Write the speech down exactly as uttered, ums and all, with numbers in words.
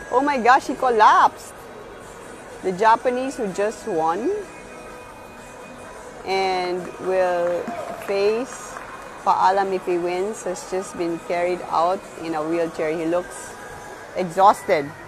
Oh my gosh, he collapsed. The Japanese who just won and will face paalam if he wins has just been carried out in a wheelchair. He looks exhausted.